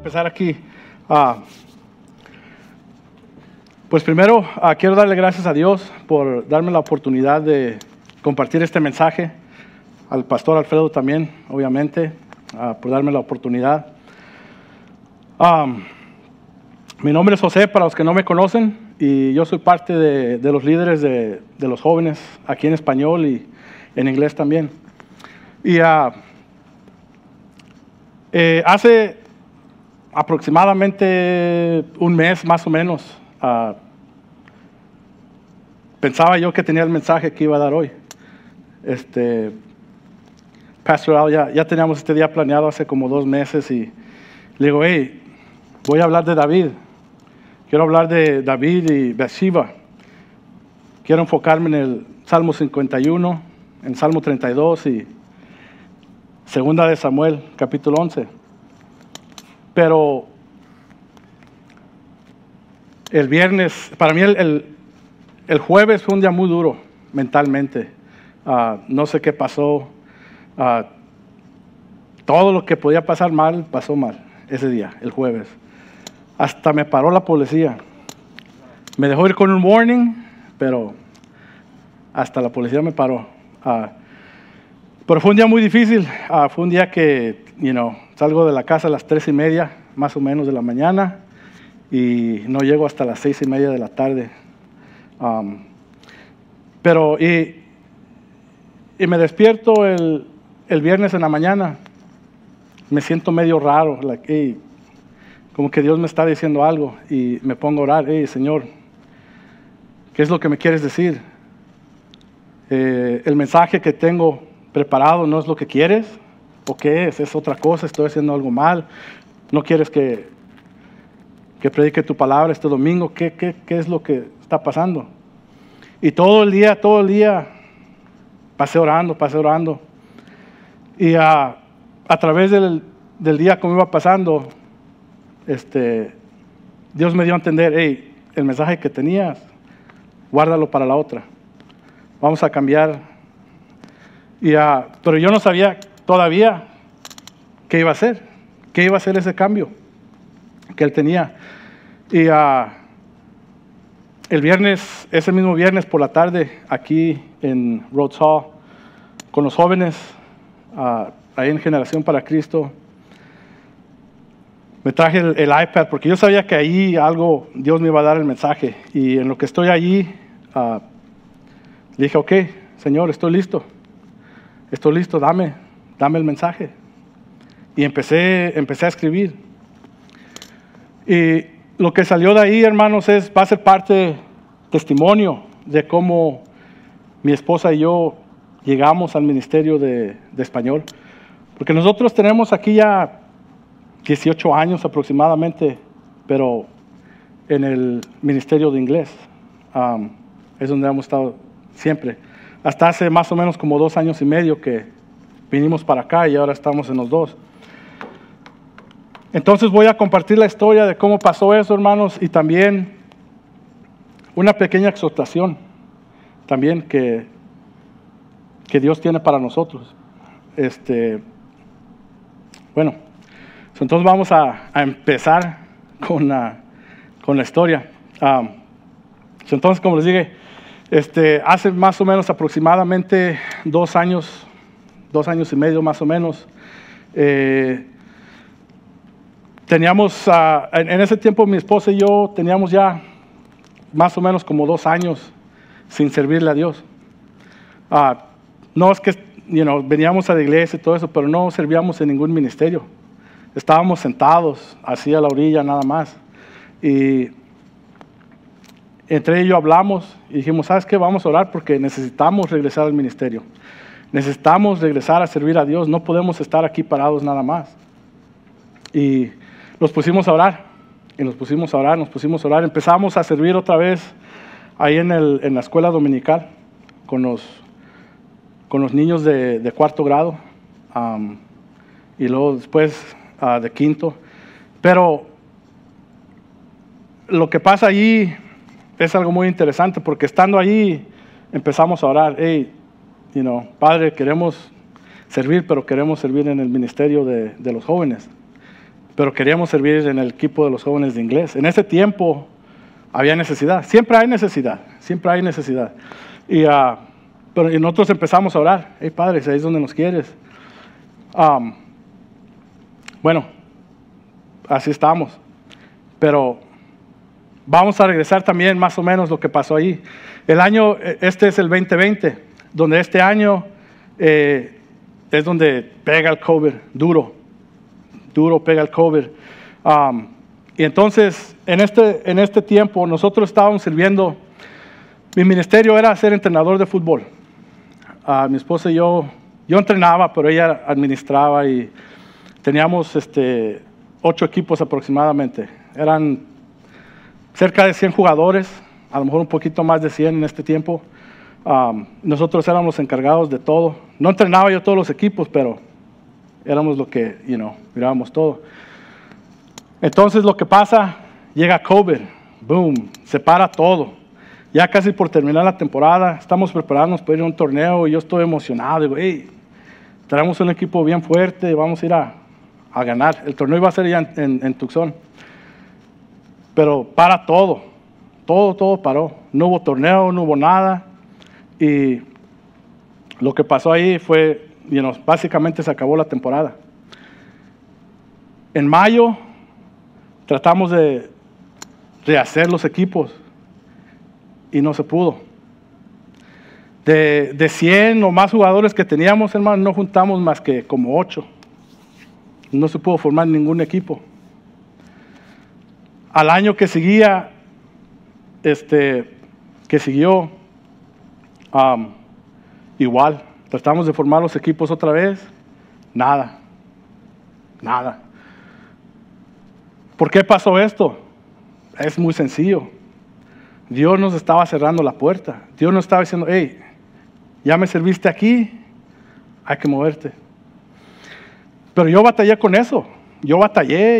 Empezar aquí. Pues primero quiero darle gracias a Dios por darme la oportunidad de compartir este mensaje, al pastor Alfredo también, obviamente, por darme la oportunidad. Mi nombre es José, para los que no me conocen, y yo soy parte de los líderes de los jóvenes aquí en español y en inglés también. Y hace aproximadamente un mes más o menos, pensaba yo que tenía el mensaje que iba a dar hoy. Pastor Al, ya teníamos este día planeado hace como 2 meses y le digo, hey, voy a hablar de David. Quiero hablar de David y Bathsheba. Quiero enfocarme en el Salmo 51, en Salmo 32 y Segunda de Samuel, capítulo 11. Pero el viernes, para mí el jueves fue un día muy duro mentalmente. No sé qué pasó. Todo lo que podía pasar mal, pasó mal ese día, el jueves. Hasta me paró la policía. Me dejó ir con un warning, pero hasta la policía me paró. Pero fue un día muy difícil. Fue un día que, salgo de la casa a las 3:30, más o menos, de la mañana, y no llego hasta las 6:30 de la tarde. Y me despierto el viernes en la mañana. Me siento medio raro, como que Dios me está diciendo algo, y me pongo a orar. Hey, Señor, ¿qué es lo que me quieres decir? El mensaje que tengo preparado no es lo que quieres, ¿o qué es? Es otra cosa, estoy haciendo algo mal. ¿No quieres que predique tu palabra este domingo? ¿Qué es lo que está pasando? Y todo el día pasé orando. Y a través del día como iba pasando, Dios me dio a entender, hey, el mensaje que tenías, guárdalo para la otra. Vamos a cambiar. Pero yo no sabía todavía qué iba a hacer ese cambio que él tenía. Y ese mismo viernes por la tarde, aquí en Rhodes Hall, con los jóvenes, ahí en Generación para Cristo, me traje el iPad porque yo sabía que ahí algo Dios me iba a dar el mensaje. Y en lo que estoy allí, le dije, ok, Señor, estoy listo, dame el mensaje. Y empecé a escribir. Y lo que salió de ahí, hermanos, va a ser parte testimonio de cómo mi esposa y yo llegamos al ministerio de español. Porque nosotros tenemos aquí ya 18 años aproximadamente, pero en el ministerio de inglés. Es donde hemos estado siempre. Hasta hace más o menos como 2 años y medio que vinimos para acá y ahora estamos en los 2. Entonces voy a compartir la historia de cómo pasó eso, hermanos, y también una pequeña exhortación también que Dios tiene para nosotros. Bueno, entonces vamos a empezar con la historia. Entonces, como les dije, hace más o menos aproximadamente 2 años y medio más o menos, teníamos, en ese tiempo mi esposa y yo teníamos ya más o menos como 2 años sin servirle a Dios. No es que veníamos a la iglesia y todo eso, pero no servíamos en ningún ministerio. Estábamos sentados así a la orilla nada más. Y entre ellos hablamos y dijimos, ¿sabes qué? Vamos a orar porque necesitamos regresar al ministerio. Necesitamos regresar a servir a Dios. No podemos estar aquí parados nada más. Y nos pusimos a orar. Empezamos a servir otra vez ahí en la escuela dominical con los niños de 4º grado. Y luego después de 5º. Pero lo que pasa allí es algo muy interesante porque estando allí empezamos a orar. Hey, Padre, queremos servir, pero queremos servir en el ministerio de los jóvenes. pero queríamos servir en el equipo de los jóvenes de inglés. En ese tiempo había necesidad, siempre hay necesidad, siempre hay necesidad. Y nosotros empezamos a orar, hey Padre, si ahí es donde nos quieres. Bueno, así estamos, pero vamos a regresar también más o menos lo que pasó ahí. El año, este es el 2020, donde este año es donde pega el COVID, duro pega el COVID. Y entonces, en este tiempo, nosotros estábamos sirviendo. Mi ministerio era ser entrenador de fútbol. Mi esposa y yo entrenaba, pero ella administraba y teníamos 8 equipos aproximadamente. Eran cerca de 100 jugadores, a lo mejor un poquito más de 100 en este tiempo. Nosotros éramos los encargados de todo. No entrenaba yo todos los equipos, pero éramos lo que, mirábamos todo. Entonces lo que pasa, llega COVID, boom, se para todo. Ya casi por terminar la temporada, estamos preparándonos para ir a un torneo y yo estoy emocionado. Digo, hey, traemos un equipo bien fuerte y vamos a ir a ganar. El torneo iba a ser ya en Tucson. Pero para todo paró. No hubo torneo, no hubo nada. Y lo que pasó ahí fue, básicamente se acabó la temporada. En mayo tratamos de rehacer los equipos y no se pudo. De 100 o más jugadores que teníamos, hermano, no juntamos más que como 8. No se pudo formar ningún equipo. Al año que seguía, igual, tratamos de formar los equipos otra vez, nada. ¿Por qué pasó esto? Es muy sencillo. Dios nos estaba cerrando la puerta. Dios nos estaba diciendo, hey, ya me serviste aquí, hay que moverte. Pero yo batallé con eso. Yo batallé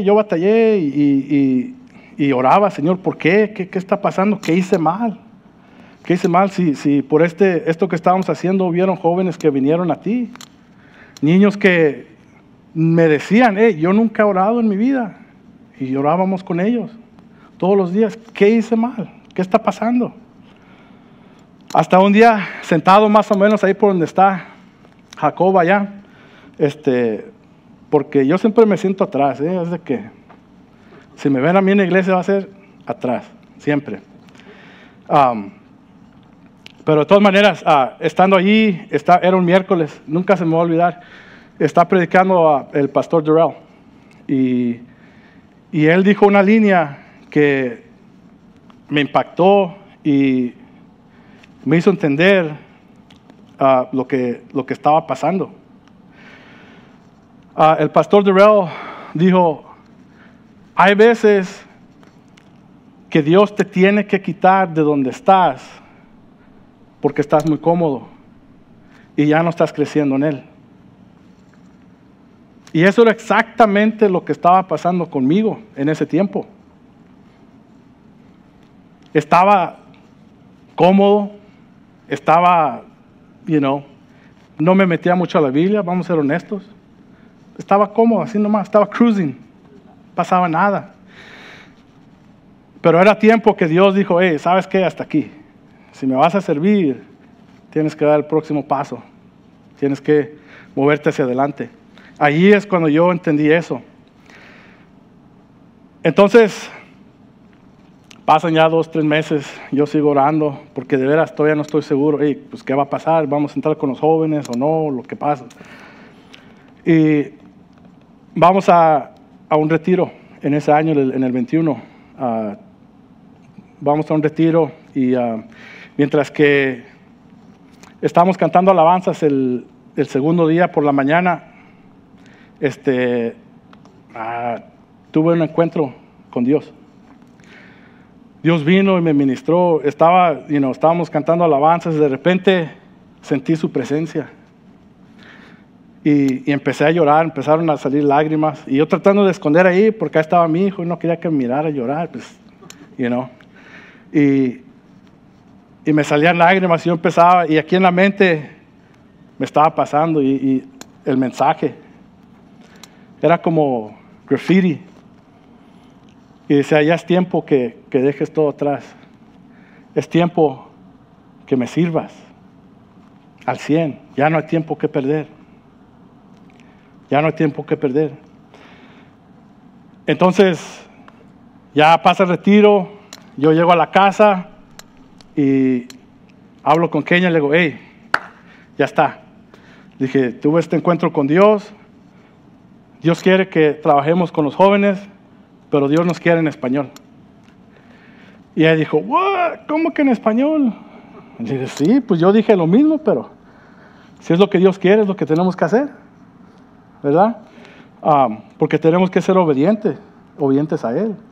y oraba, Señor, ¿por qué? ¿Qué está pasando? ¿Qué hice mal? ¿Qué hice mal? Si por esto que estábamos haciendo hubieron jóvenes que vinieron a ti, niños que me decían, yo nunca he orado en mi vida, y orábamos con ellos todos los días. ¿Qué hice mal? ¿Qué está pasando? Hasta un día, sentado más o menos ahí por donde está Jacob allá, porque yo siempre me siento atrás, es de que si me ven a mí en la iglesia va a ser atrás, siempre. Pero de todas maneras, estando allí, era un miércoles, nunca se me va a olvidar, está predicando el pastor Durrell, y él dijo una línea que me impactó y me hizo entender lo que estaba pasando. El pastor Durrell dijo, hay veces que Dios te tiene que quitar de donde estás porque estás muy cómodo y ya no estás creciendo en Él. Y eso era exactamente lo que estaba pasando conmigo en ese tiempo. Estaba cómodo, no me metía mucho a la Biblia, vamos a ser honestos. Estaba cómodo, así nomás, estaba cruising, no pasaba nada. Pero era tiempo que Dios dijo, hey, ¿sabes qué? Hasta aquí. Si me vas a servir, tienes que dar el próximo paso. Tienes que moverte hacia adelante. Allí es cuando yo entendí eso. Entonces, pasan ya 2, 3 meses, yo sigo orando, porque de veras todavía no estoy seguro, pues ¿qué va a pasar? ¿Vamos a entrar con los jóvenes o no? Lo que pasa. Y vamos a un retiro en ese año, en el 21. Vamos a un retiro y mientras que estábamos cantando alabanzas el segundo día por la mañana, tuve un encuentro con Dios. Dios vino y me ministró. Estábamos cantando alabanzas y de repente sentí su presencia. Y empecé a llorar, empezaron a salir lágrimas. Y yo tratando de esconder ahí, porque ahí estaba mi hijo y no quería que me mirara llorar, pues, Y me salían lágrimas y yo empezaba, y aquí en la mente me estaba pasando y el mensaje era como graffiti. Y decía, ya es tiempo que dejes todo atrás. Es tiempo que me sirvas al 100. Ya no hay tiempo que perder. Ya no hay tiempo que perder. Entonces, ya pasa el retiro, yo llego a la casa y hablo con Kenia y le digo, hey, ya está. Dije, tuve este encuentro con Dios. Dios quiere que trabajemos con los jóvenes, pero Dios nos quiere en español. Y ella dijo, ¿what? ¿Cómo que en español? Y le dije, sí, pues yo dije lo mismo, pero si es lo que Dios quiere, es lo que tenemos que hacer, ¿verdad? Porque tenemos que ser obedientes a Él.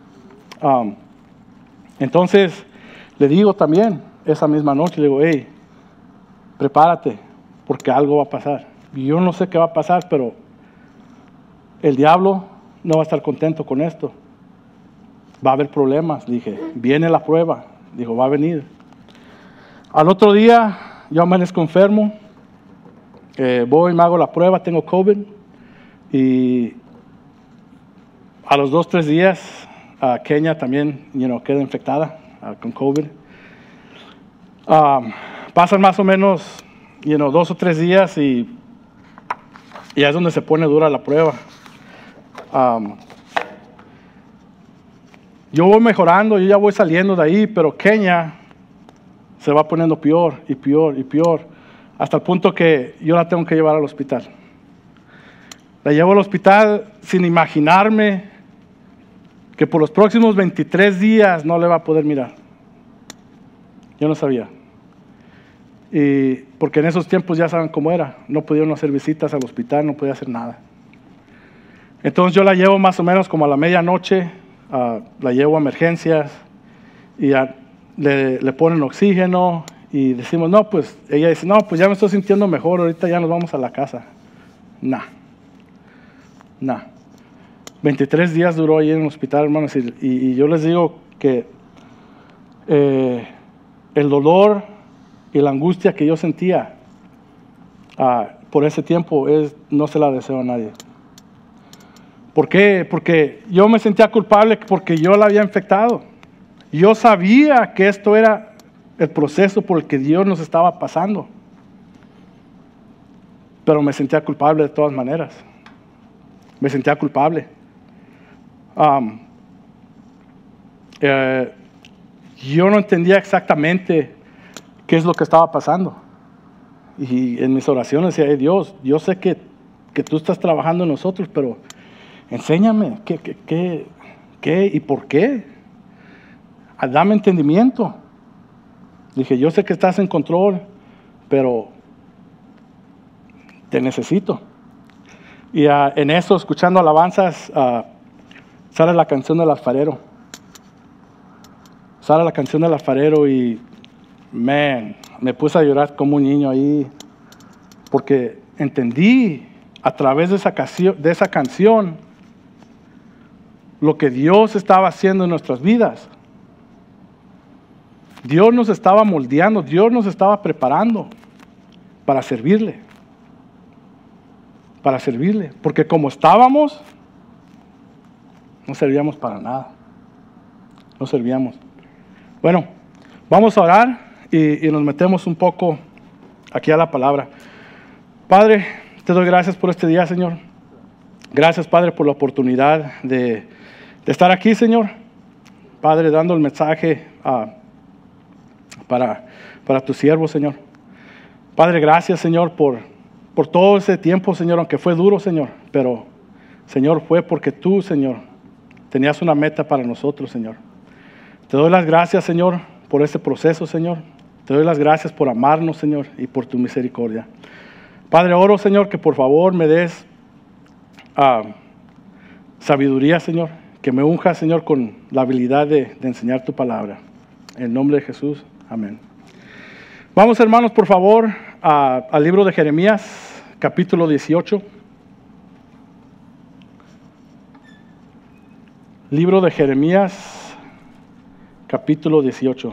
Entonces, le digo también, esa misma noche, le digo, hey, prepárate, porque algo va a pasar. Y yo no sé qué va a pasar, pero el diablo no va a estar contento con esto. Va a haber problemas. Dije, viene la prueba. Dijo, va a venir. Al otro día, yo amanezco enfermo. Voy, me hago la prueba, tengo COVID. Y a los 2-3 días, Kenia también queda infectada con COVID. Pasan más o menos 2 o 3 días y es donde se pone dura la prueba. Yo voy mejorando, yo ya voy saliendo de ahí, pero Kenia se va poniendo peor y peor y peor, hasta el punto que yo la tengo que llevar al hospital. La llevo al hospital sin imaginarme que por los próximos 23 días no le va a poder mirar. Yo no sabía. Y porque en esos tiempos ya saben cómo era, no podían hacer visitas al hospital, no podía hacer nada. Entonces yo la llevo más o menos como a la medianoche, la llevo a emergencias y le ponen oxígeno y decimos, no, pues ella dice, no, pues ya me estoy sintiendo mejor, ahorita ya nos vamos a la casa. Nah. 23 días duró ahí en el hospital, hermanos, y yo les digo que el dolor y la angustia que yo sentía por ese tiempo no se la deseo a nadie. ¿Por qué? Porque yo me sentía culpable porque yo la había infectado. Yo sabía que esto era el proceso por el que Dios nos estaba pasando. Pero me sentía culpable de todas maneras. Me sentía culpable. Yo no entendía exactamente qué es lo que estaba pasando. Y en mis oraciones decía, Dios, yo sé que tú estás trabajando en nosotros, pero enséñame qué y por qué. Dame entendimiento. Dije, yo sé que estás en control, pero te necesito. Y en eso, escuchando alabanzas, sale la canción del alfarero. Sale la canción del alfarero y, me puse a llorar como un niño ahí, porque entendí a través de esa canción lo que Dios estaba haciendo en nuestras vidas. Dios nos estaba moldeando, Dios nos estaba preparando para servirle. Porque como estábamos, no servíamos para nada. No servíamos. Bueno, vamos a orar y nos metemos un poco aquí a la palabra. Padre, te doy gracias por este día, Señor. Gracias, Padre, por la oportunidad de estar aquí, Señor. Padre, dando el mensaje para tu siervo, Señor. Padre, gracias, Señor, por todo ese tiempo, Señor, aunque fue duro, Señor. Pero, Señor, fue porque tú, Señor, tenías una meta para nosotros, Señor. Te doy las gracias, Señor, por este proceso, Señor. Te doy las gracias por amarnos, Señor, y por tu misericordia. Padre, oro, Señor, que por favor me des sabiduría, Señor. Que me unja, Señor, con la habilidad de enseñar tu palabra. En el nombre de Jesús, amén. Vamos, hermanos, por favor, al libro de Jeremías, capítulo 18. Libro de Jeremías, capítulo 18.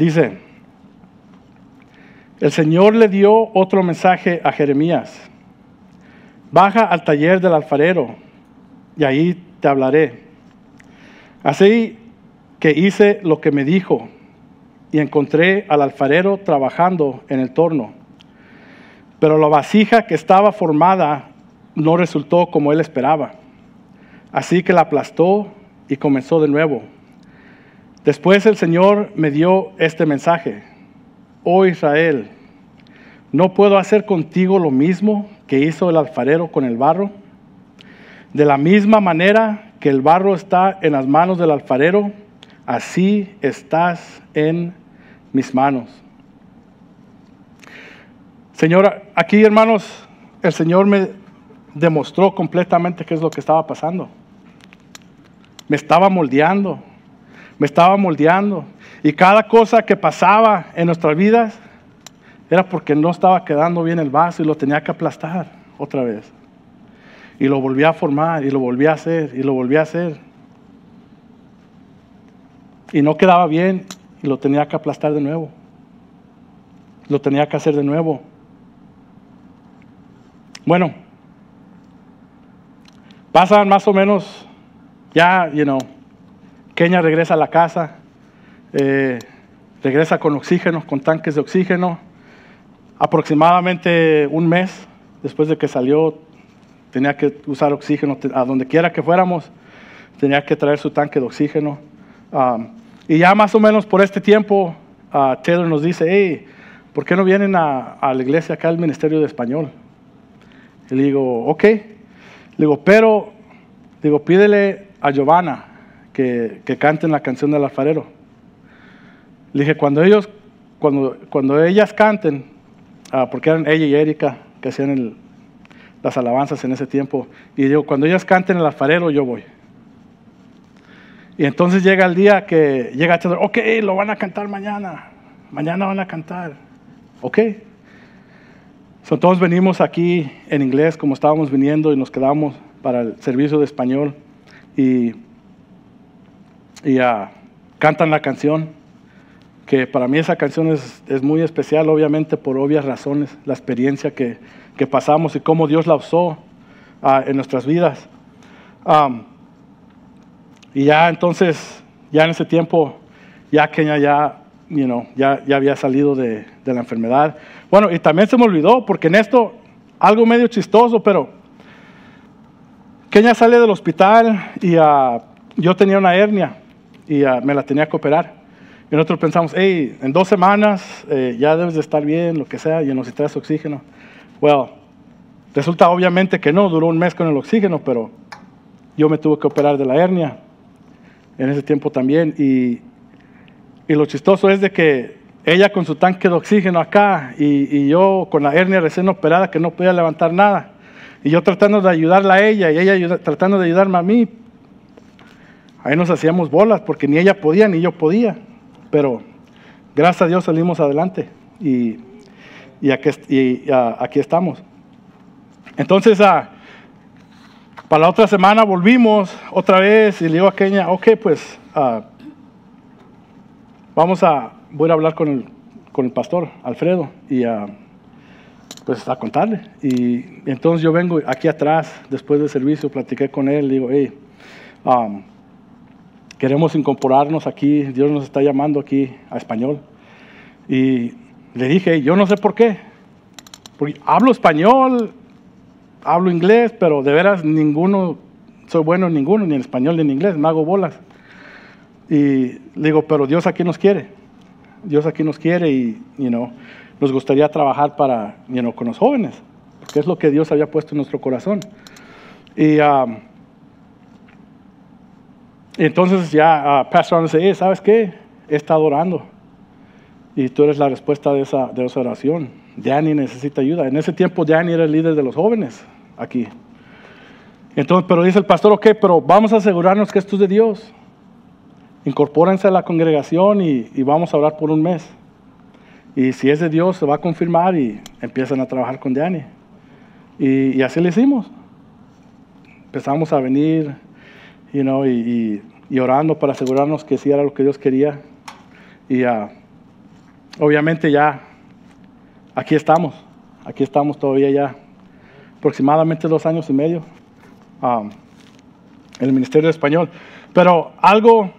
Dice, el Señor le dio otro mensaje a Jeremías. Baja al taller del alfarero y ahí te hablaré. Así que hice lo que me dijo y encontré al alfarero trabajando en el torno. Pero la vasija que estaba formada no resultó como él esperaba. Así que la aplastó y comenzó de nuevo. Después el Señor me dio este mensaje. Oh Israel, ¿no puedo hacer contigo lo mismo que hizo el alfarero con el barro? De la misma manera que el barro está en las manos del alfarero, así estás en mis manos. Señor, aquí, hermanos, el Señor me demostró completamente qué es lo que estaba pasando. Me estaba moldeando. Y cada cosa que pasaba en nuestras vidas era porque no estaba quedando bien el vaso y lo tenía que aplastar otra vez. Y lo volví a formar, y lo volví a hacer, y lo volví a hacer. Y no quedaba bien, y lo tenía que aplastar de nuevo. Lo tenía que hacer de nuevo. Bueno, pasan más o menos, ya, Kenia regresa a la casa, regresa con oxígeno, con tanques de oxígeno. Aproximadamente un mes después de que salió, tenía que usar oxígeno a donde quiera que fuéramos, tenía que traer su tanque de oxígeno. Y ya más o menos por este tiempo, Taylor nos dice, hey, ¿por qué no vienen a la iglesia acá al Ministerio de Español? Y le digo, ok. Le digo, pídele a Giovanna que canten la canción del alfarero. Le dije, cuando ellas canten, porque eran ella y Erika que hacían las alabanzas en ese tiempo, y digo, cuando ellas canten el alfarero, yo voy. Y entonces llega el día que llega Taylor, ok, lo van a cantar mañana van a cantar, ok. Todos venimos aquí en inglés como estábamos viniendo y nos quedamos para el servicio de español y cantan la canción, que para mí esa canción es muy especial, obviamente por obvias razones, la experiencia que pasamos y cómo Dios la usó en nuestras vidas. Y ya entonces, ya en ese tiempo, ya Kenia ya había salido de la enfermedad. Bueno, y también se me olvidó, porque en esto, algo medio chistoso, pero Kenia sale del hospital y yo tenía una hernia y me la tenía que operar. Y nosotros pensamos, hey, en 2 semanas ya debes de estar bien, lo que sea, y si traes oxígeno. Well, resulta obviamente que no, duró un mes con el oxígeno, pero yo me tuve que operar de la hernia en ese tiempo también. Y lo chistoso es de que ella con su tanque de oxígeno acá y yo con la hernia recién operada que no podía levantar nada. Y yo tratando de ayudarla a ella y ella tratando de ayudarme a mí. Ahí nos hacíamos bolas porque ni ella podía ni yo podía. Pero gracias a Dios salimos adelante y aquí estamos. Entonces, para la otra semana volvimos otra vez y le digo a Kenia, ok, pues voy a hablar con el pastor Alfredo y pues a contarle. Y entonces yo vengo aquí atrás, después del servicio, platiqué con él, digo, hey, queremos incorporarnos aquí, Dios nos está llamando aquí a español. Y le dije, yo no sé por qué, porque hablo español, hablo inglés, pero de veras soy bueno en ninguno, ni en español ni en inglés, me hago bolas. Y le digo, pero Dios aquí nos quiere y, nos gustaría trabajar con los jóvenes, porque es lo que Dios había puesto en nuestro corazón. Y entonces ya Pastor dice, ¿sabes qué? He estado orando y tú eres la respuesta de esa oración. Danny necesita ayuda. En ese tiempo Danny era el líder de los jóvenes aquí. Entonces, pero dice el pastor, ok, pero vamos a asegurarnos que esto es de Dios. Incorpórense a la congregación y vamos a orar por un mes. Y si es de Dios, se va a confirmar y empiezan a trabajar con Danny. Y así le hicimos. Empezamos a venir, y orando para asegurarnos que sí era lo que Dios quería. obviamente ya aquí estamos todavía ya aproximadamente 2 años y medio en el Ministerio de Español. Pero algo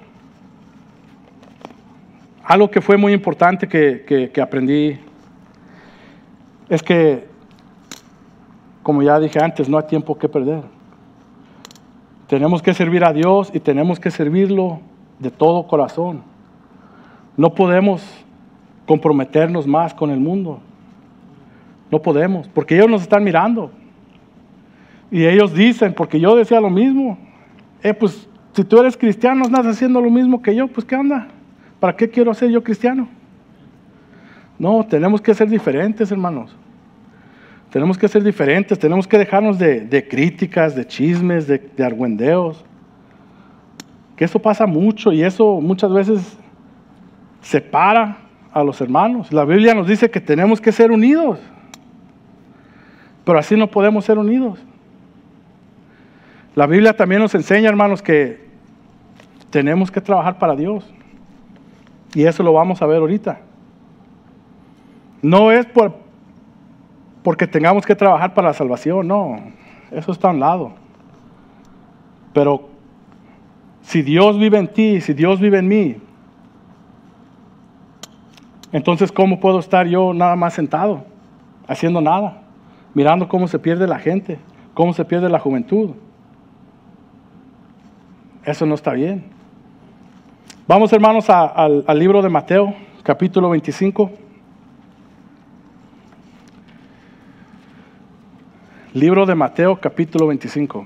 que fue muy importante que aprendí es que, como ya dije antes, no hay tiempo que perder. Tenemos que servir a Dios y tenemos que servirlo de todo corazón. No podemos comprometernos más con el mundo. No podemos, porque ellos nos están mirando. Y ellos dicen, porque yo decía lo mismo, pues si tú eres cristiano, estás haciendo lo mismo que yo, pues ¿qué onda? ¿Para qué quiero ser yo cristiano? No, tenemos que ser diferentes, hermanos. Tenemos que ser diferentes, tenemos que dejarnos de críticas, de chismes, de argüendeos. Que eso pasa mucho y eso muchas veces separa a los hermanos. La Biblia nos dice que tenemos que ser unidos, pero así no podemos ser unidos. La Biblia también nos enseña, hermanos, que tenemos que trabajar para Dios. Y eso lo vamos a ver ahorita. No es porque tengamos que trabajar para la salvación, no. Eso está a un lado. Pero si Dios vive en ti, si Dios vive en mí, entonces ¿cómo puedo estar yo nada más sentado, haciendo nada, mirando cómo se pierde la gente, cómo se pierde la juventud? Eso no está bien. Vamos, hermanos, al libro de Mateo, capítulo 25. Libro de Mateo, capítulo 25.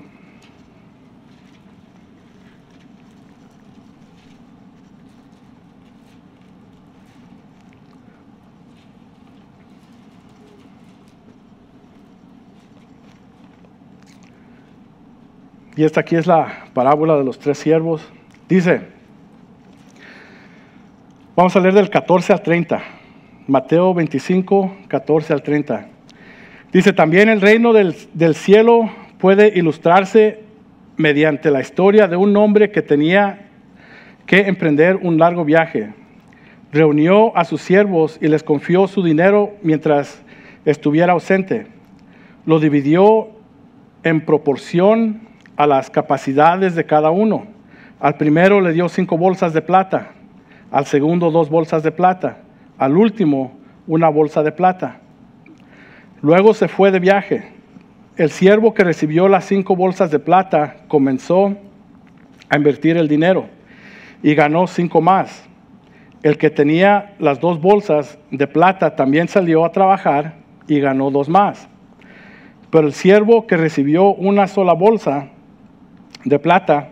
Y esta aquí es la parábola de los 3 siervos. Dice, vamos a leer del 14 al 30. Mateo 25, 14 al 30. Dice, también el reino del cielo puede ilustrarse mediante la historia de un hombre que tenía que emprender un largo viaje. Reunió a sus siervos y les confió su dinero mientras estuviera ausente. Lo dividió en proporción a las capacidades de cada uno. Al primero le dio 5 bolsas de plata, al segundo 2 bolsas de plata, al último 1 bolsa de plata. Luego se fue de viaje. El siervo que recibió las 5 bolsas de plata comenzó a invertir el dinero y ganó 5 más. El que tenía las 2 bolsas de plata también salió a trabajar y ganó 2 más. Pero el siervo que recibió 1 sola bolsa de plata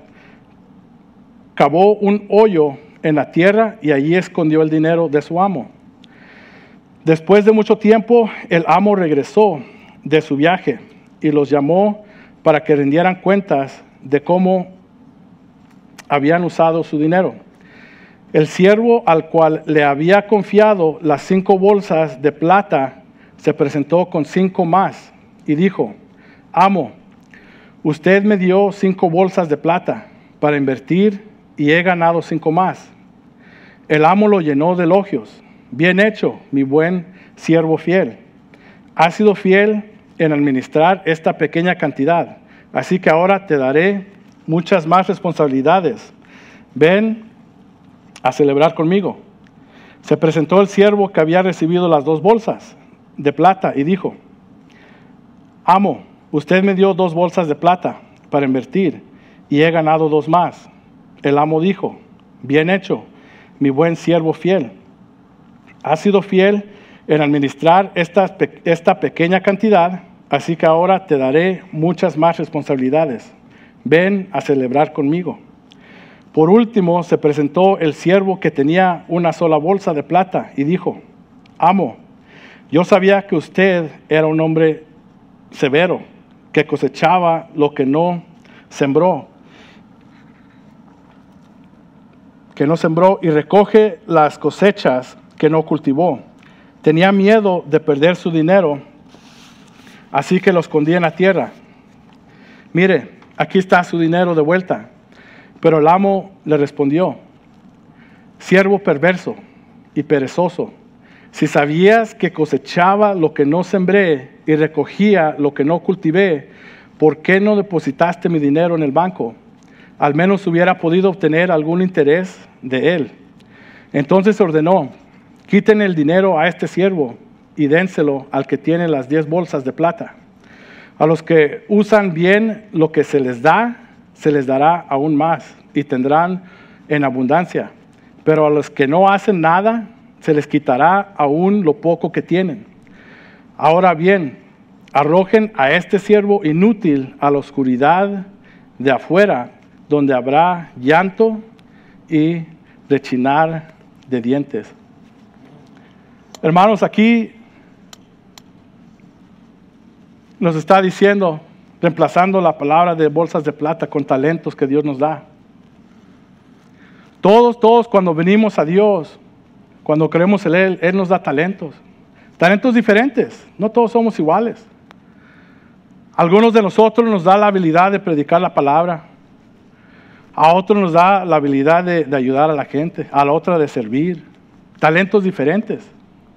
cavó un hoyo en la tierra y allí escondió el dinero de su amo. Después de mucho tiempo, el amo regresó de su viaje y los llamó para que rindieran cuentas de cómo habían usado su dinero. El siervo al cual le había confiado las 5 bolsas de plata se presentó con 5 más y dijo, amo, usted me dio 5 bolsas de plata para invertir y he ganado 5 más. El amo lo llenó de elogios. Bien hecho, mi buen siervo fiel. Has sido fiel en administrar esta pequeña cantidad, así que ahora te daré muchas más responsabilidades. Ven a celebrar conmigo. Se presentó el siervo que había recibido las 2 bolsas de plata y dijo, amo, usted me dio 2 bolsas de plata para invertir y he ganado 2 más. El amo dijo, bien hecho, mi buen siervo fiel. Has sido fiel en administrar esta pequeña cantidad, así que ahora te daré muchas más responsabilidades. Ven a celebrar conmigo. Por último, se presentó el siervo que tenía 1 sola bolsa de plata y dijo, amo, yo sabía que usted era un hombre severo, que cosechaba lo que no sembró y recoge las cosechas que no cultivó. Tenía miedo de perder su dinero, así que lo escondía en la tierra. Mire, aquí está su dinero de vuelta. Pero el amo le respondió, siervo perverso y perezoso, Si sabías que cosechaba lo que no sembré y recogía lo que no cultivé, ¿por qué no depositaste mi dinero en el banco? Al menos hubiera podido obtener algún interés de él. Entonces ordenó: quiten el dinero a este siervo y dénselo al que tiene las 10 bolsas de plata. A los que usan bien lo que se les da, se les dará aún más y tendrán en abundancia. Pero a los que no hacen nada, se les quitará aún lo poco que tienen. Ahora bien, arrojen a este siervo inútil a la oscuridad de afuera, donde habrá llanto y rechinar de dientes. Hermanos, aquí nos está diciendo, reemplazando la palabra de bolsas de plata con talentos que Dios nos da. Todos cuando venimos a Dios, cuando creemos en Él, Él nos da talentos. Talentos diferentes, no todos somos iguales. Algunos de nosotros nos da la habilidad de predicar la palabra. A otros nos da la habilidad de ayudar a la gente. A la otra de servir. Talentos diferentes.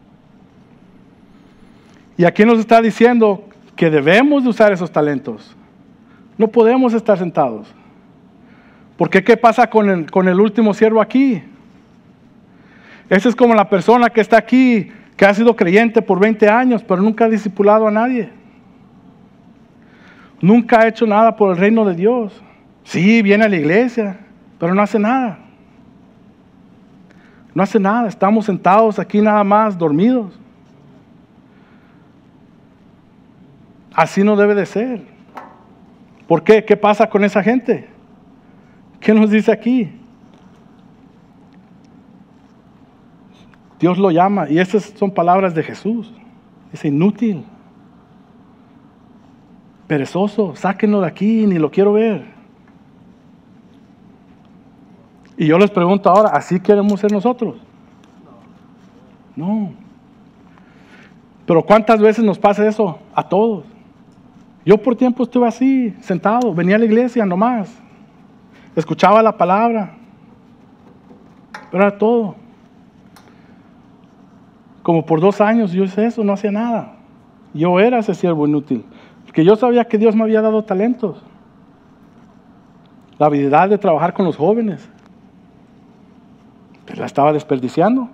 Y aquí nos está diciendo que debemos de usar esos talentos. No podemos estar sentados. Porque ¿qué pasa con el último siervo aquí? Ese es como la persona que está aquí, que ha sido creyente por 20 años, pero nunca ha discipulado a nadie. Nunca ha hecho nada por el reino de Dios. Sí, viene a la iglesia, pero no hace nada. No hace nada, estamos sentados aquí nada más, dormidos. Así no debe de ser. ¿Por qué? ¿Qué pasa con esa gente? ¿Qué nos dice aquí? Dios lo llama, y esas son palabras de Jesús. Es inútil, perezoso, sáquenlo de aquí, ni lo quiero ver. Y yo les pregunto ahora, ¿así queremos ser nosotros? No. Pero ¿cuántas veces nos pasa eso? A todos. Yo por tiempo estuve así, sentado, venía a la iglesia nomás, escuchaba la palabra, pero era todo. Como por 2 años yo hice eso, no hacía nada. Yo era ese siervo inútil, porque yo sabía que Dios me había dado talentos. La habilidad de trabajar con los jóvenes, pero la estaba desperdiciando.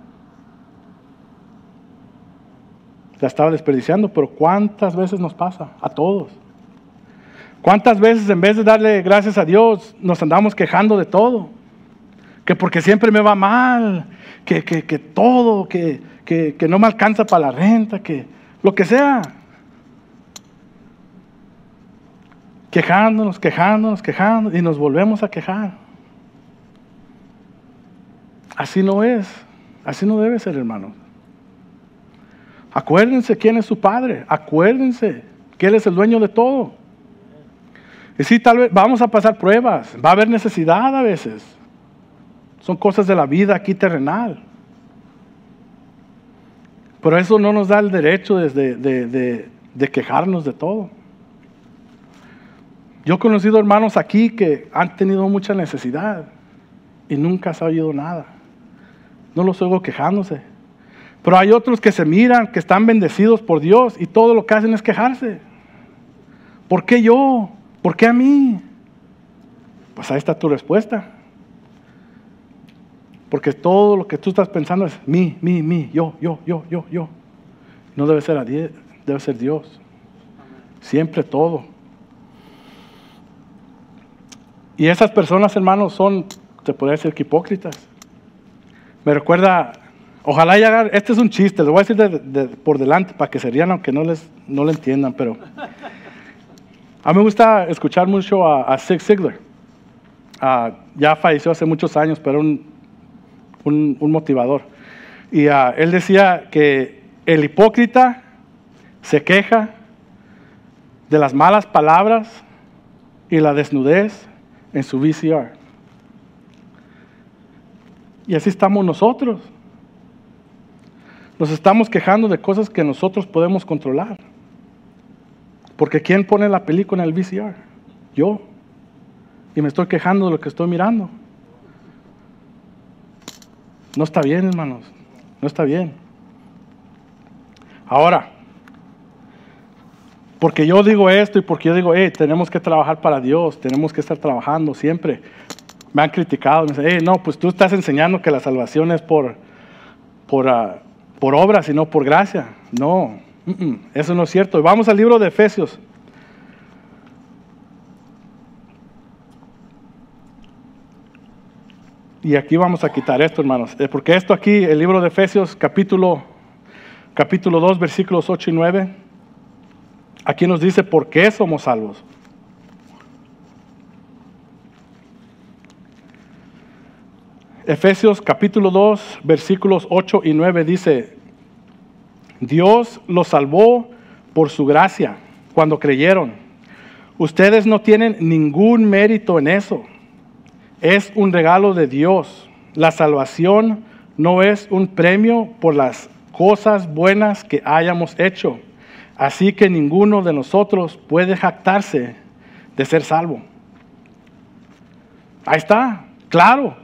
La estaba desperdiciando, pero ¿cuántas veces nos pasa? A todos. ¿Cuántas veces en vez de darle gracias a Dios nos andamos quejando de todo? Que porque siempre me va mal, que todo, que no me alcanza para la renta, que lo que sea. Quejándonos y nos volvemos a quejar. Así no es, así no debe ser, hermanos. Acuérdense quién es su Padre, acuérdense que Él es el dueño de todo. Y sí, tal vez vamos a pasar pruebas, va a haber necesidad a veces. Son cosas de la vida aquí terrenal. Pero eso no nos da el derecho de quejarnos de todo. Yo he conocido hermanos aquí que han tenido mucha necesidad y nunca se ha oído nada. No los oigo quejándose. Pero hay otros que se miran, que están bendecidos por Dios y todo lo que hacen es quejarse. ¿Por qué yo? ¿Por qué a mí? Pues ahí está tu respuesta. Porque todo lo que tú estás pensando es mí, yo. No debe ser debe ser Dios. Siempre todo. Y esas personas, hermanos, son, se podría decir, que hipócritas. Me recuerda, ojalá ya, este es un chiste, lo voy a decir por delante para que se rían, aunque no lo entiendan, pero a mí me gusta escuchar mucho a Zig Ziglar. Ya falleció hace muchos años, pero un motivador. Y él decía que el hipócrita se queja de las malas palabras y la desnudez en su VCR. Y así estamos nosotros. Nos estamos quejando de cosas que nosotros podemos controlar. Porque ¿quién pone la película en el VCR? Yo. Y me estoy quejando de lo que estoy mirando. No está bien, hermanos. No está bien. Ahora, porque yo digo esto y porque yo digo, tenemos que trabajar para Dios, tenemos que estar trabajando siempre. Me han criticado, me dicen, no, pues tú estás enseñando que la salvación es por obras y no por gracia. No, eso no es cierto. Vamos al libro de Efesios. Y aquí vamos a quitar esto, hermanos, porque esto aquí, el libro de Efesios, capítulo 2, versículos 8 y 9, aquí nos dice por qué somos salvos. Efesios capítulo 2, versículos 8 y 9 dice, Dios los salvó por su gracia cuando creyeron. Ustedes no tienen ningún mérito en eso. Es un regalo de Dios. La salvación no es un premio por las cosas buenas que hayamos hecho. Así que ninguno de nosotros puede jactarse de ser salvo. Ahí está, claro.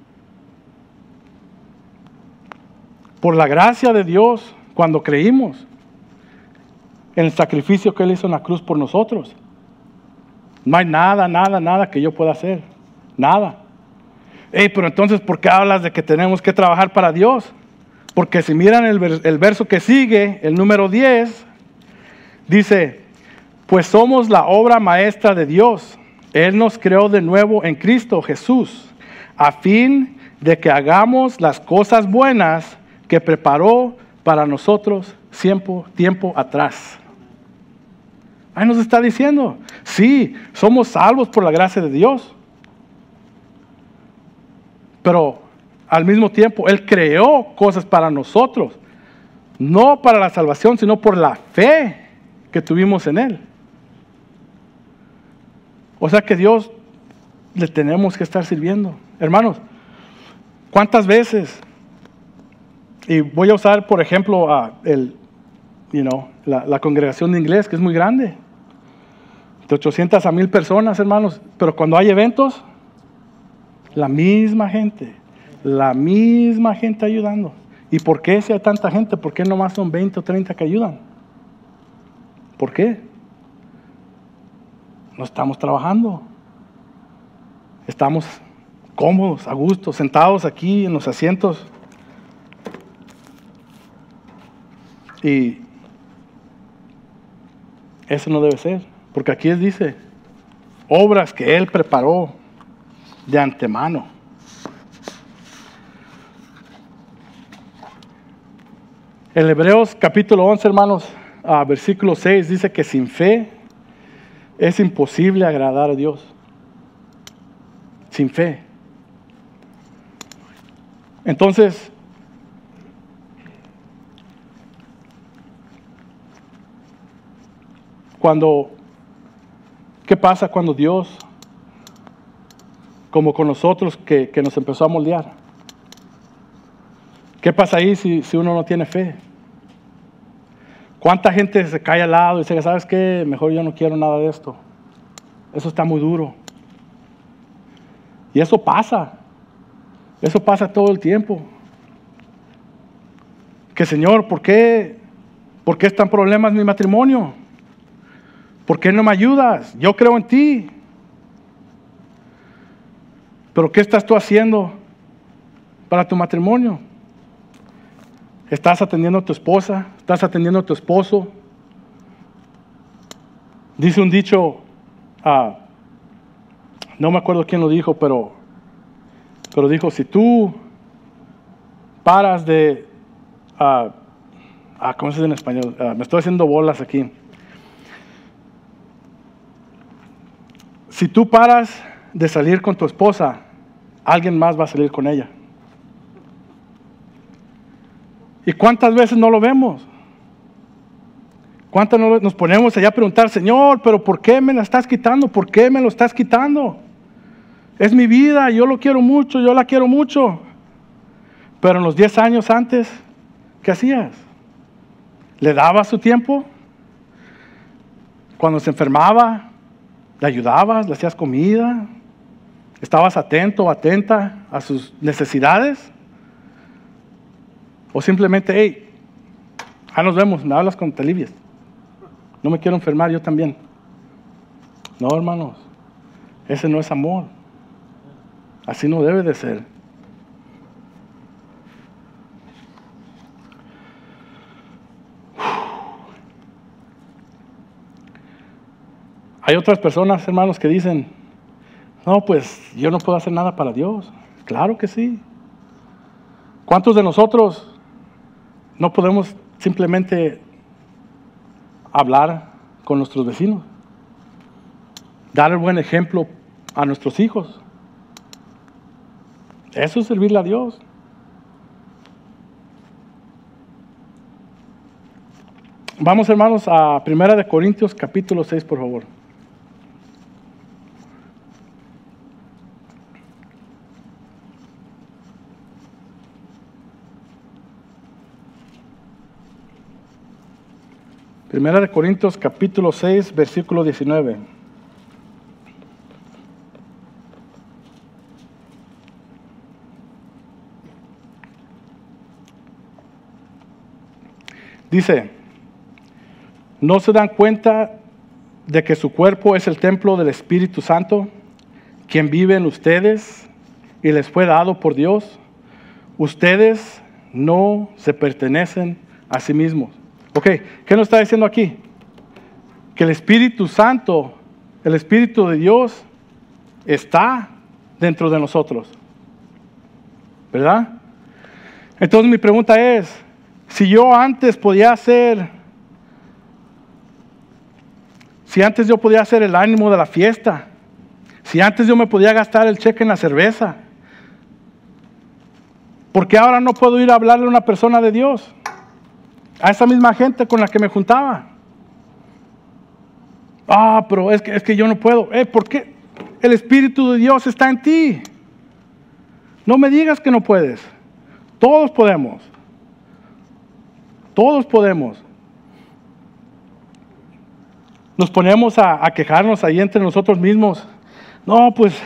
Por la gracia de Dios, cuando creímos en el sacrificio que Él hizo en la cruz por nosotros. No hay nada que yo pueda hacer. Nada. Pero entonces, ¿por qué hablas de que tenemos que trabajar para Dios? Porque si miran el verso que sigue, el número 10, dice, pues somos la obra maestra de Dios. Él nos creó de nuevo en Cristo Jesús, a fin de que hagamos las cosas buenas que preparó para nosotros tiempo atrás. Ahí nos está diciendo, sí, somos salvos por la gracia de Dios. Pero al mismo tiempo, Él creó cosas para nosotros, no para la salvación, sino por la fe que tuvimos en Él. O sea que Dios le tenemos que estar sirviendo. Hermanos, ¿cuántas veces? Y voy a usar, por ejemplo, la congregación de inglés, que es muy grande, de 800 a 1000 personas, hermanos. Pero cuando hay eventos, la misma gente ayudando. ¿Y por qué si hay tanta gente? ¿Por qué nomás son 20 o 30 que ayudan? ¿Por qué? No estamos trabajando. Estamos cómodos, a gusto, sentados aquí en los asientos. Y eso no debe ser, porque aquí dice, obras que Él preparó de antemano. En Hebreos capítulo 11, hermanos, versículo 6, dice que sin fe es imposible agradar a Dios. Sin fe. Entonces, ¿qué pasa cuando Dios, como con nosotros, que nos empezó a moldear? ¿Qué pasa ahí si uno no tiene fe? ¿Cuánta gente se cae al lado y dice, ¿sabes qué? Mejor yo no quiero nada de esto. Eso está muy duro. Y eso pasa. Eso pasa todo el tiempo. Que Señor, ¿por qué están problemas en mi matrimonio? ¿Por qué no me ayudas? Yo creo en ti. Pero ¿qué estás tú haciendo para tu matrimonio? ¿Estás atendiendo a tu esposa? ¿Estás atendiendo a tu esposo? Dice un dicho, no me acuerdo quién lo dijo, pero dijo, si tú paras de, ¿cómo se dice en español? Me estoy haciendo bolas aquí. Si tú paras de salir con tu esposa, alguien más va a salir con ella. ¿Y cuántas veces no lo vemos? ¿Cuántas nos ponemos allá a preguntar, Señor, pero ¿por qué me la estás quitando? ¿Por qué me lo estás quitando? Es mi vida, yo lo quiero mucho, yo la quiero mucho. Pero en los 10 años antes, ¿qué hacías? ¿Le dabas su tiempo? Cuando se enfermaba, ¿le ayudabas? ¿Le hacías comida? ¿Estabas atento o atenta a sus necesidades? O simplemente, nos vemos, me hablas cuando te alivies. No me quiero enfermar, yo también. No, hermanos, ese no es amor. Así no debe de ser. Hay otras personas, hermanos, que dicen, no, pues yo no puedo hacer nada para Dios. Claro que sí. ¿Cuántos de nosotros no podemos simplemente hablar con nuestros vecinos? Dar el buen ejemplo a nuestros hijos. Eso es servirle a Dios. Vamos, hermanos, a 1 Corintios capítulo 6, por favor. Primera de Corintios capítulo 6, versículo 19. Dice, ¿no se dan cuenta de que su cuerpo es el templo del Espíritu Santo, quien vive en ustedes y les fue dado por Dios? Ustedes no se pertenecen a sí mismos. Ok, ¿qué nos está diciendo aquí? Que el Espíritu Santo, el Espíritu de Dios, está dentro de nosotros. ¿Verdad? Entonces mi pregunta es, si yo antes podía hacer, si antes yo podía hacer el ánimo de la fiesta, si antes yo me podía gastar el cheque en la cerveza, ¿por qué ahora no puedo ir a hablarle a una persona de Dios? A esa misma gente con la que me juntaba. Pero es que yo no puedo. ¿Por qué? El Espíritu de Dios está en ti. No me digas que no puedes. Todos podemos. Todos podemos. Nos ponemos a quejarnos ahí entre nosotros mismos. No, pues,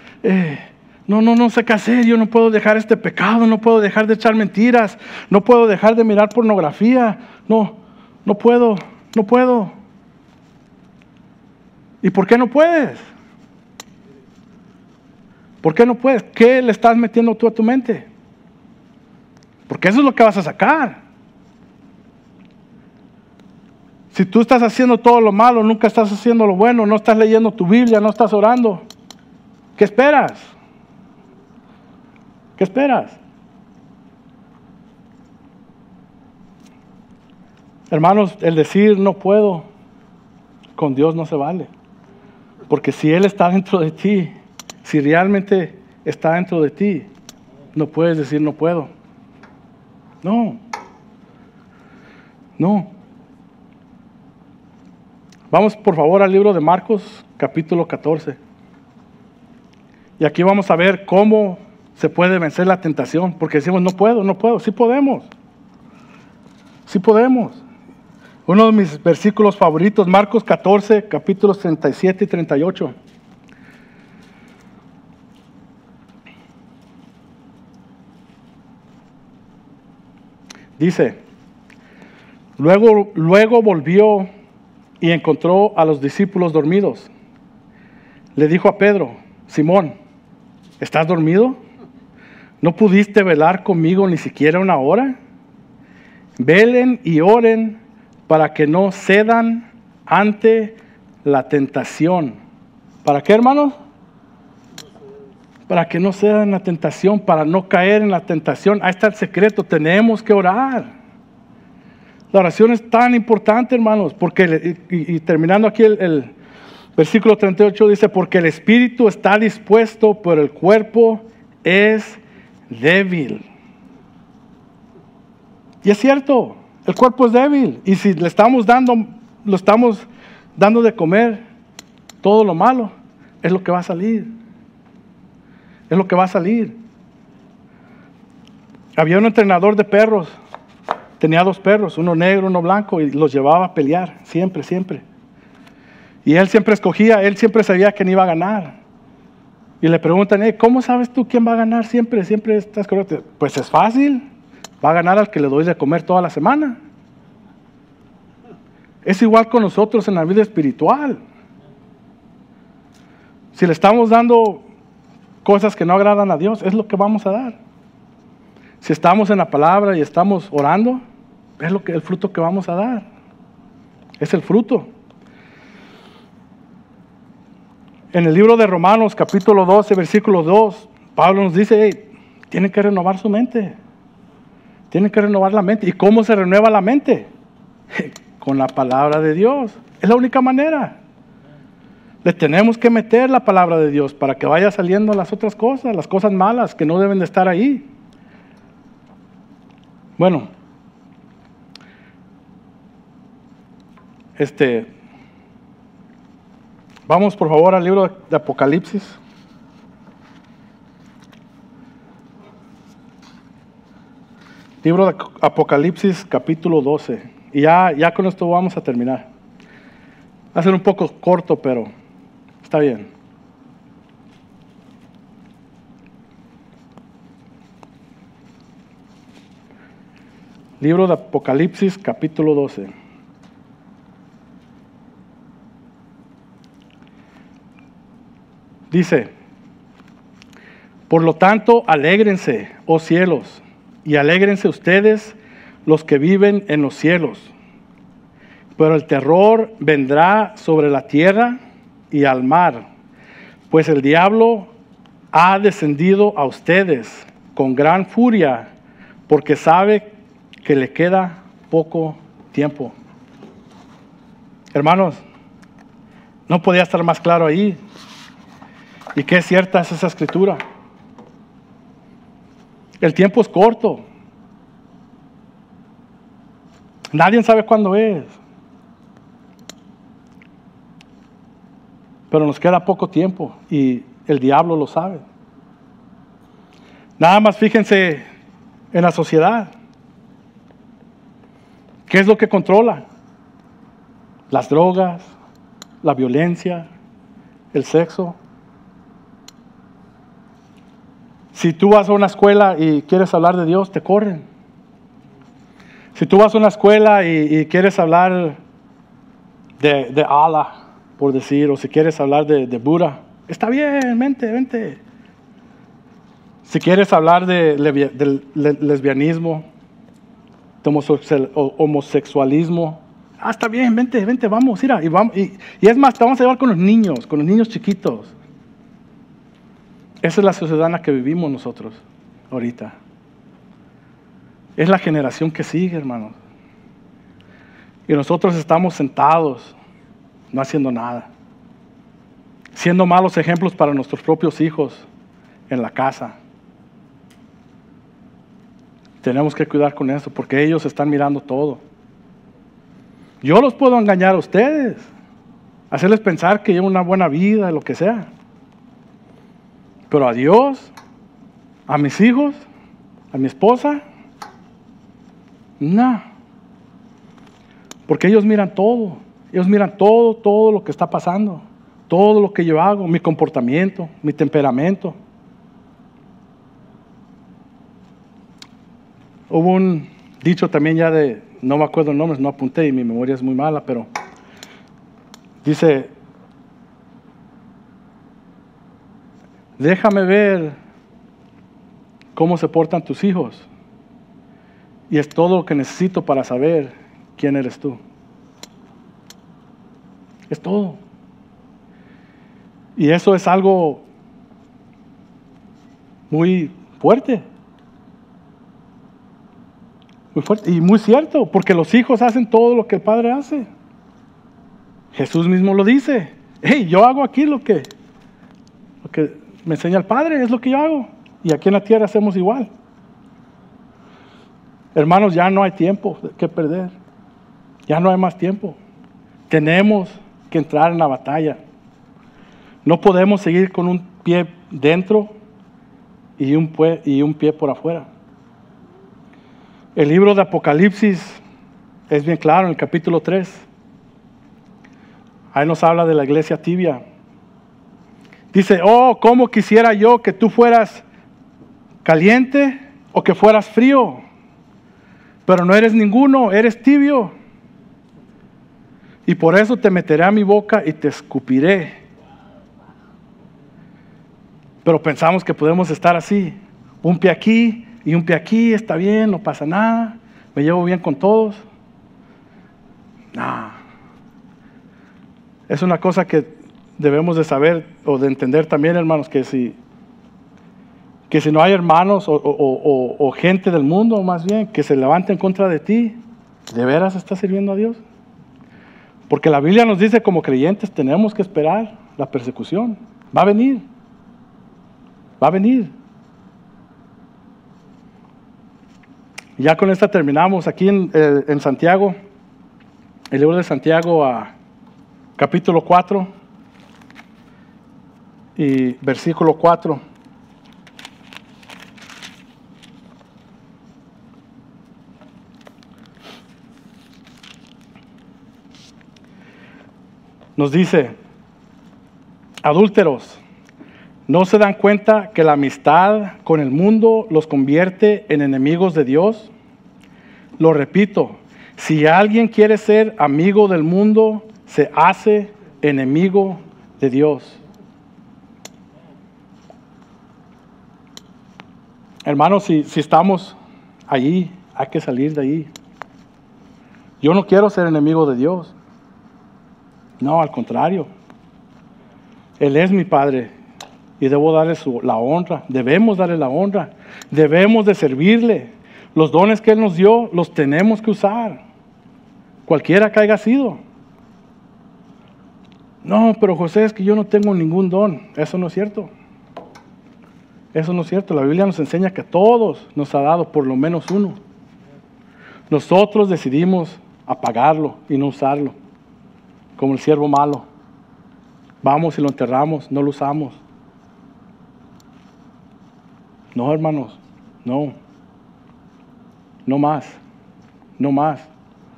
no sé qué hacer. Yo no puedo dejar este pecado, no puedo dejar de echar mentiras, no puedo dejar de mirar pornografía. No puedo. ¿Y por qué no puedes? ¿Por qué no puedes? ¿Qué le estás metiendo tú a tu mente? Porque eso es lo que vas a sacar. Si tú estás haciendo todo lo malo, nunca estás haciendo lo bueno, no estás leyendo tu Biblia, no estás orando, ¿qué esperas? ¿Qué esperas? Hermanos, el decir no puedo, con Dios no se vale. Porque si Él está dentro de ti, si realmente está dentro de ti, no puedes decir no puedo. No. Vamos por favor al libro de Marcos, capítulo 14. Y aquí vamos a ver cómo se puede vencer la tentación. Porque decimos no puedo. Sí podemos. Uno de mis versículos favoritos, Marcos 14, capítulos 37 y 38. Dice, luego volvió y encontró a los discípulos dormidos. Le dijo a Pedro, Simón, ¿estás dormido? ¿No pudiste velar conmigo ni siquiera una hora? Velen y oren para que no cedan ante la tentación. ¿Para qué, hermanos? Para que no cedan la tentación, para no caer en la tentación. Ahí está el secreto, tenemos que orar. La oración es tan importante, hermanos, porque, y terminando aquí el versículo 38 dice, porque el espíritu está dispuesto, pero el cuerpo es débil. Y es cierto, el cuerpo es débil. Y si lo estamos dando de comer todo lo malo, es lo que va a salir. Es lo que va a salir. Había un entrenador de perros. Tenía 2 perros, uno negro, uno blanco, y los llevaba a pelear, siempre. Y él siempre escogía, él siempre sabía quién iba a ganar. Y le preguntan, ¿cómo sabes tú quién va a ganar siempre? Siempre estás correcto. Pues es fácil, va a ganar al que le doy de comer toda la semana. Es igual con nosotros en la vida espiritual. Si le estamos dando cosas que no agradan a Dios, es lo que vamos a dar. Si estamos en la palabra y estamos orando, es el fruto que vamos a dar. Es el fruto. En el libro de Romanos, capítulo 12, versículo 2, Pablo nos dice, hey, tienen que renovar su mente. Tienen que renovar la mente. ¿Y cómo se renueva la mente? Con la palabra de Dios. Es la única manera. Le tenemos que meter la palabra de Dios para que vaya saliendo las otras cosas, las cosas malas que no deben de estar ahí. Bueno, vamos por favor al libro de Apocalipsis. Libro de Apocalipsis, capítulo 12. Y ya con esto vamos a terminar. Va a ser un poco corto, pero está bien. Libro de Apocalipsis, capítulo 12. Dice, por lo tanto, alégrense, oh cielos, y alégrense ustedes los que viven en los cielos. Pero el terror vendrá sobre la tierra y al mar, pues el diablo ha descendido a ustedes con gran furia, porque sabe que le queda poco tiempo. Hermanos, no podía estar más claro ahí. Y qué cierta es esa escritura. El tiempo es corto. Nadie sabe cuándo es. Pero nos queda poco tiempo y el diablo lo sabe. Nada más fíjense en la sociedad. ¿Qué es lo que controla? Las drogas, la violencia, el sexo. Si tú vas a una escuela y quieres hablar de Dios, te corren. Si tú vas a una escuela y quieres hablar de Allah, por decir, o si quieres hablar de Buda, está bien, vente. Si quieres hablar de lesbianismo, de homosexualismo, está bien, vente, vamos, mira, y es más, te vamos a llevar con los niños chiquitos. Esa es la sociedad en la que vivimos nosotros ahorita. Es la generación que sigue, hermanos. Y nosotros estamos sentados, no haciendo nada. Siendo malos ejemplos para nuestros propios hijos en la casa. Tenemos que cuidar con eso, porque ellos están mirando todo. Yo los puedo engañar a ustedes, hacerles pensar que llevan una buena vida, lo que sea. Pero a Dios, a mis hijos, a mi esposa, no. Porque ellos miran todo. Ellos miran todo lo que está pasando. Todo lo que yo hago, mi comportamiento, mi temperamento. Hubo un dicho también ya no me acuerdo el nombre, no apunté y mi memoria es muy mala, pero dice, déjame ver cómo se portan tus hijos y es todo lo que necesito para saber quién eres tú. Es todo. Y eso es algo muy fuerte. Muy fuerte y muy cierto, porque los hijos hacen todo lo que el padre hace. Jesús mismo lo dice. Hey, yo hago aquí lo que me enseña el Padre, es lo que yo hago. Y aquí en la tierra hacemos igual. Hermanos, ya no hay tiempo que perder. Ya no hay más tiempo. Tenemos que entrar en la batalla. No podemos seguir con un pie dentro y un pie por afuera. El libro de Apocalipsis es bien claro en el capítulo 3. Ahí nos habla de la iglesia tibia. Dice, oh, cómo quisiera yo que tú fueras caliente o que fueras frío. Pero no eres ninguno, eres tibio. y por eso te meteré a mi boca y te escupiré. Pero pensamos que podemos estar así, un pie aquí y un pie aquí, está bien, no pasa nada, me llevo bien con todos. No. Es una cosa que debemos de saber o de entender también, hermanos, que si no hay hermanos o gente del mundo, más bien, que se levante en contra de ti, ¿de veras estás sirviendo a Dios? Porque la Biblia nos dice como creyentes tenemos que esperar la persecución. Va a venir. Va a venir. Ya con esta terminamos. Aquí en Santiago, el libro de Santiago, capítulo 4 y versículo 4. Nos dice: adúlteros, ¿no se dan cuenta que la amistad con el mundo los convierte en enemigos de Dios? Lo repito, si alguien quiere ser amigo del mundo, se hace enemigo de Dios. Hermanos, si estamos allí, hay que salir de ahí. Yo no quiero ser enemigo de Dios. No, al contrario. Él es mi Padre y debo darle la honra. Debemos darle la honra. Debemos de servirle. Los dones que Él nos dio los tenemos que usar. Cualquiera que haya sido. No, pero José, es que yo no tengo ningún don. Eso no es cierto. Eso no es cierto. La Biblia nos enseña que a todos nos ha dado por lo menos uno. Nosotros decidimos apagarlo y no usarlo. Como el siervo malo. Vamos y lo enterramos, no lo usamos. No, hermanos, no. No más. No más.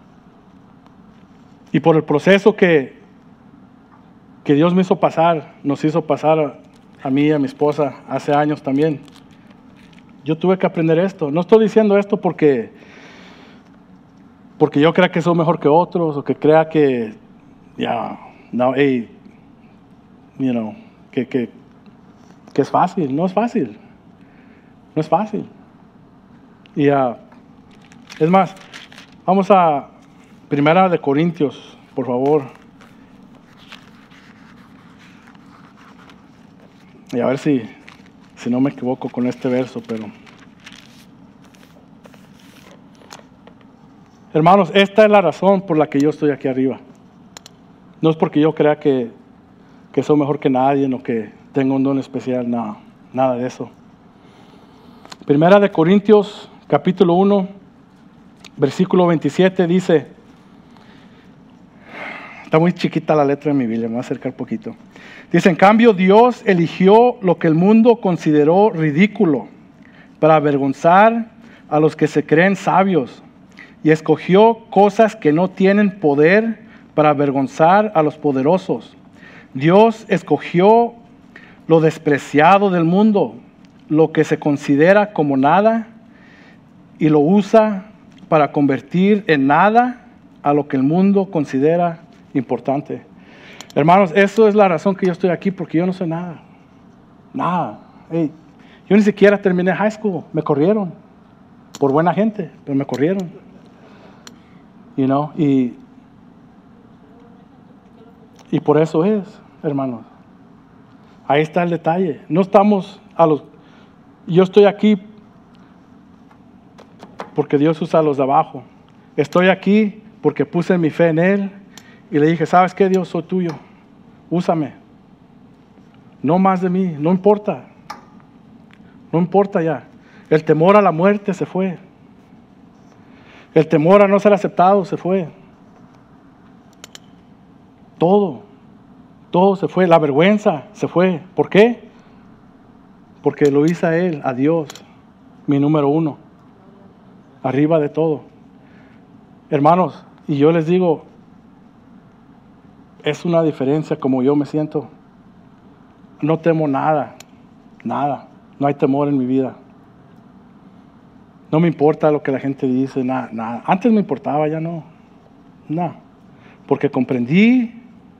Y por el proceso que Dios me hizo pasar, nos hizo pasar a mí y a mi esposa hace años también. Yo tuve que aprender esto. No estoy diciendo esto porque yo crea que soy mejor que otros o que crea que que es fácil. No es fácil. No es fácil. Y es más, vamos a 1 de Corintios, por favor. Y a ver si no me equivoco con este verso, pero... Hermanos, esta es la razón por la que yo estoy aquí arriba. No es porque yo crea que soy mejor que nadie o que tengo un don especial, no, nada de eso. 1 de Corintios, capítulo 1, versículo 27 dice, está muy chiquita la letra de mi Biblia, me voy a acercar poquito. Dice, en cambio Dios eligió lo que el mundo consideró ridículo para avergonzar a los que se creen sabios, y escogió cosas que no tienen poder para avergonzar a los poderosos. Dios escogió lo despreciado del mundo, lo que se considera como nada, y lo usa para convertir en nada a lo que el mundo considera importante. Hermanos, eso es la razón que yo estoy aquí, porque yo no sé nada. Nada. Hey, yo ni siquiera terminé high school, me corrieron. Por buena gente, pero me corrieron. Y por eso es, hermanos. Ahí está el detalle. No estamos yo estoy aquí porque Dios usa a los de abajo. Estoy aquí porque puse mi fe en Él y le dije, ¿sabes qué, Dios? Soy tuyo. Úsame. No más de mí. No importa. No importa ya. El temor a la muerte se fue. El temor a no ser aceptado se fue. Todo se fue. La vergüenza se fue. ¿Por qué? Porque lo hice a Él, a Dios, mi número uno, arriba de todo. Hermanos, y yo les digo, es una diferencia como yo me siento. No temo nada, nada. No hay temor en mi vida. No me importa lo que la gente dice, nada. Antes me importaba, ya no. Nada. porque comprendí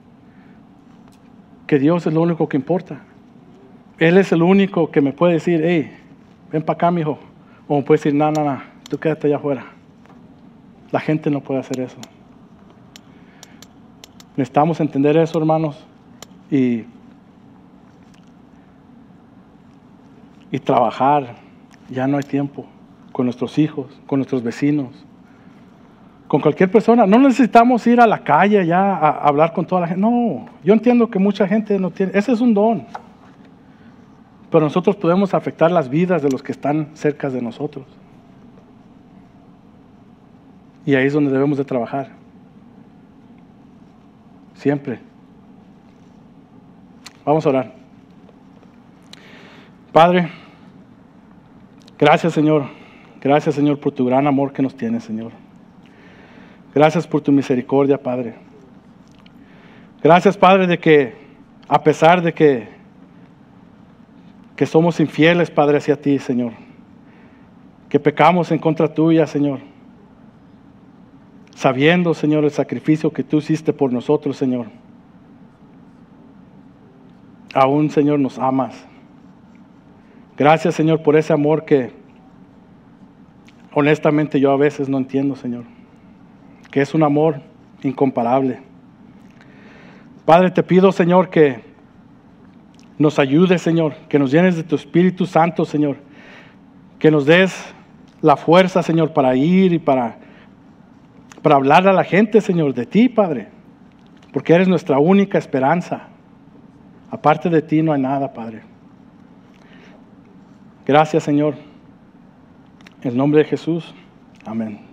que Dios es lo único que importa. Él es el único que me puede decir, hey, ven para acá, mijo. O me puede decir, no, tú quédate allá afuera. La gente no puede hacer eso. Necesitamos entender eso, hermanos, y trabajar. Ya no hay tiempo con nuestros hijos, con nuestros vecinos, con cualquier persona. No necesitamos ir a la calle ya a hablar con toda la gente. No, yo entiendo que mucha gente no tiene, ese es un don. Pero nosotros podemos afectar las vidas de los que están cerca de nosotros. Y ahí es donde debemos de trabajar. Siempre. Vamos a orar. Padre, gracias, Señor. Gracias, Señor, por tu gran amor que nos tienes, Señor. Gracias por tu misericordia, Padre. Gracias, Padre, de que a pesar de que somos infieles, Padre, hacia ti, Señor, que pecamos en contra tuya, Señor, sabiendo, Señor, el sacrificio que tú hiciste por nosotros, Señor, aún, Señor, nos amas. Gracias, Señor, por ese amor que honestamente yo a veces no entiendo, Señor, que es un amor incomparable. Padre, te pido, Señor, que nos ayudes, Señor, que nos llenes de tu Espíritu Santo, Señor, que nos des la fuerza, Señor, para ir y para hablar a la gente, Señor, de ti, Padre, porque eres nuestra única esperanza. Aparte de ti no hay nada, Padre. Gracias, Señor. En el nombre de Jesús. Amén.